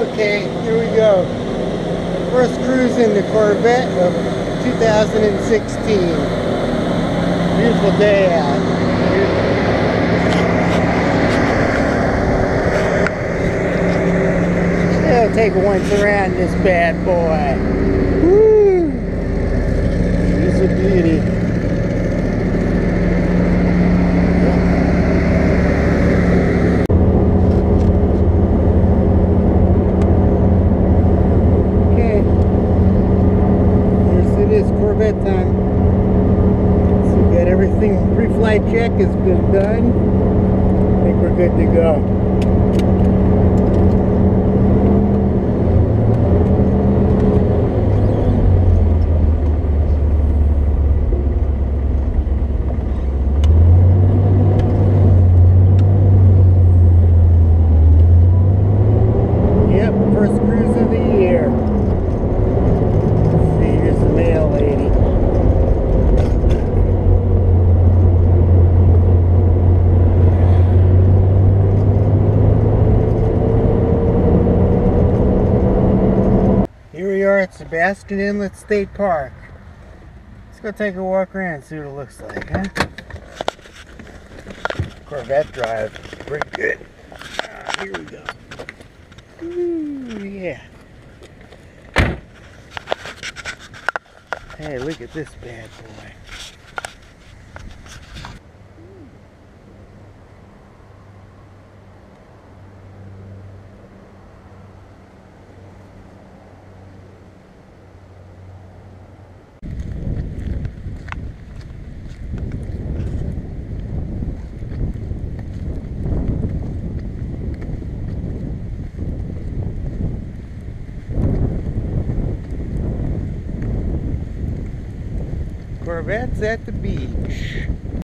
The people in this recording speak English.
Okay, here we go. First cruise in the Corvette of 2016. Beautiful day out. It'll take a once around this bad boy. Woo! He's a beauty. Corvette time. So we got everything, pre-flight check has been done. I think we're good to go. Yep, first cruise of the year. Here we are at Sebastian Inlet State Park. Let's go take a walk around and see what it looks like, huh? Corvette drive, pretty good. Here we go. Ooh, yeah. Hey, look at this bad boy. Corvette's at the beach.